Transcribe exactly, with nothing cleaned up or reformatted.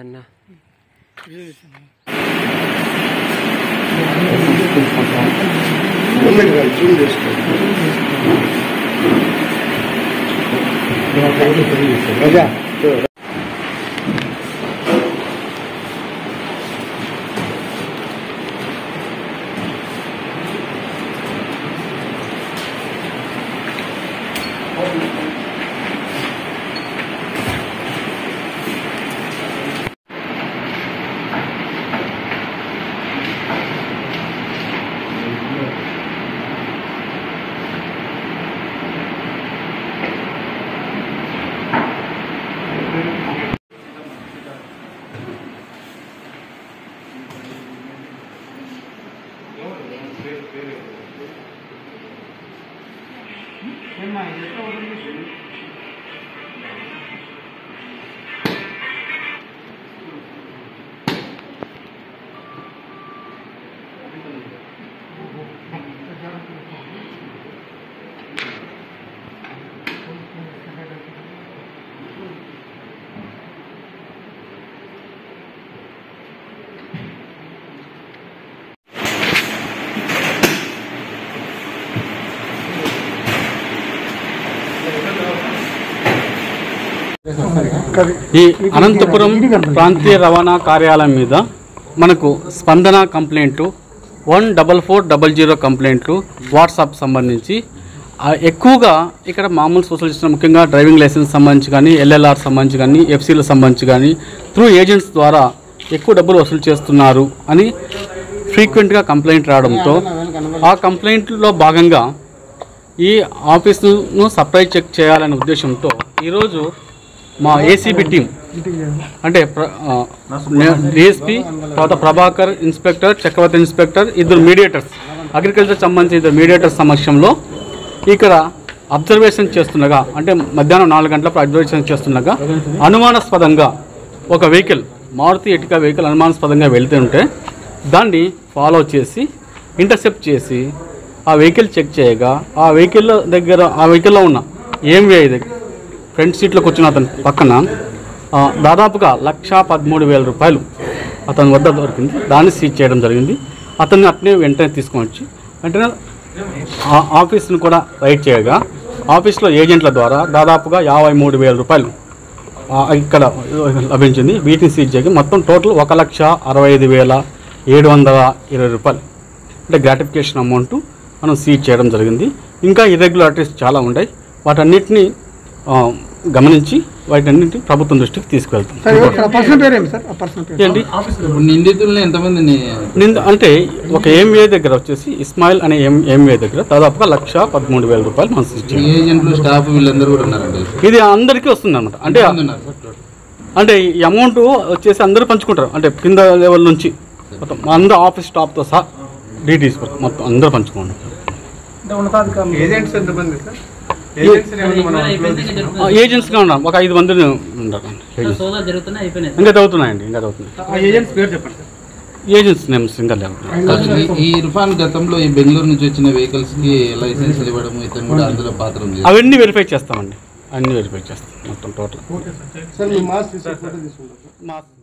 అన్న ఈ అనంతపురం ప్రాంతీయ రవాణా కార్యాలయం మీద మనకు స్పందన కంప్లైంట్లు one double four double zero కంప్లైంట్లు వాట్సాప్ సంబంధించి ఎక్కువగా ఇక్కడ మామూలు సోషల్ సిస్టమ్ ముఖ్యంగా డ్రైవింగ్ లైసెన్స్ సంబంధించి కానీ ఎల్ఎల్ఆర్ సంబంధించి కానీ ఎఫ్సీలకు సంబంధించి కానీ త్రూ ఏజెంట్స్ ద్వారా ఎక్కువ డబ్బులు వసూలు చేస్తున్నారు అని ఫ్రీక్వెంట్గా కంప్లైంట్ రావడంతో ఆ కంప్లైంట్లో భాగంగా ఈ ఆఫీస్ను సప్లై చెక్ చేయాలనే ఉద్దేశంతో ఈరోజు మా ఏసీబీ టీం అంటే డిఎస్పీ తర్వాత ప్రభాకర్ ఇన్స్పెక్టర్ చక్రవర్తి ఇన్స్పెక్టర్ ఇద్దరు మీడియేటర్స్ అగ్రికల్చర్ సంబంధించిన ఇద్దరు మీడియేటర్స్ సమక్షంలో ఇక్కడ అబ్జర్వేషన్ చేస్తుండగా అంటే మధ్యాహ్నం నాలుగు గంటలప్పుడు అబ్జర్వేషన్ చేస్తుండగా అనుమానాస్పదంగా ఒక వెహికల్ మారుతి ఎటికా వెహికల్ అనుమానాస్పదంగా వెళ్తుంటే దాన్ని ఫాలో చేసి ఇంటర్సెప్ట్ చేసి ఆ వెహికల్ చెక్ చేయగా ఆ వెహికల్ దగ్గర ఆ వెహికల్లో ఉన్న ఏంవే దగ్గర ఫ్రంట్ సీట్లోకి వచ్చిన అతని పక్కన దాదాపుగా లక్ష పదమూడు వేల రూపాయలు అతని వద్ద దొరికింది. దాన్ని సీజ్ చేయడం జరిగింది. అతన్ని అట్నే వెంటనే తీసుకొని వచ్చి వెంటనే ఆఫీస్ను కూడా రైడ్ చేయగా ఆఫీస్లో ఏజెంట్ల ద్వారా దాదాపుగా యాభై మూడు వేల రూపాయలు ఇక్కడ లభించింది. వీటిని సీజ్ చేయగా మొత్తం టోటల్ ఒక లక్ష అరవై ఐదు వేల ఏడు వందల ఇరవై రూపాయలు అంటే గ్రాటిఫికేషన్ అమౌంట్ మనం సీజ్ చేయడం జరిగింది. ఇంకా ఇర్రెగ్యులారిటీస్ చాలా ఉన్నాయి. వాటన్నిటిని గమనించి వాటన్నింటినీ ప్రభుత్వం దృష్టికి తీసుకువెళ్తాం. అంటే ఒక ఎంఏ దగ్గర వచ్చేసి ఇస్మాయిల్ అనే ఎం ఎంఏ దగ్గర దాదాపుగా లక్ష పదమూడు వేల రూపాయలు మనం ఇది అందరికీ వస్తుంది అనమాట. అంటే అంటే ఈ అమౌంట్ వచ్చేసి అందరూ పంచుకుంటారు. అంటే కింద లెవెల్ నుంచి మొత్తం అందరూ ఆఫీస్ స్టాఫ్తో సహా డీటీస్ మొత్తం అందరూ పంచుకుంటారు. ఏజెంట్స్గా ఉన్నాం ఒక ఐదు మంది ఉన్నారు. ఇంకా చదువుతున్నాయండి ఇంకా చదువుతున్నాయి ఏజెంట్స్ నేమ్స్ ఇంకా లేవు. ఈ ఇర్ఫాన్ గతంలో ఈ బెంగళూరు నుంచి వచ్చిన వెహికల్స్ కి లైసెన్స్ ఇవ్వడం ఇతను కూడా అందులో పాత్ర ఉంది. అవన్నీ వెరిఫై చేస్తామండి. అన్ని వెరిఫై చేస్తాం మొత్తం టోటల్.